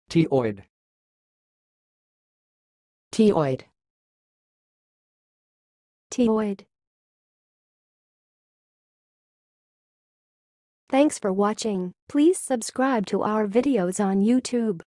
teioid, teioid, teioid. Thanks for watching. Please subscribe to our videos on YouTube.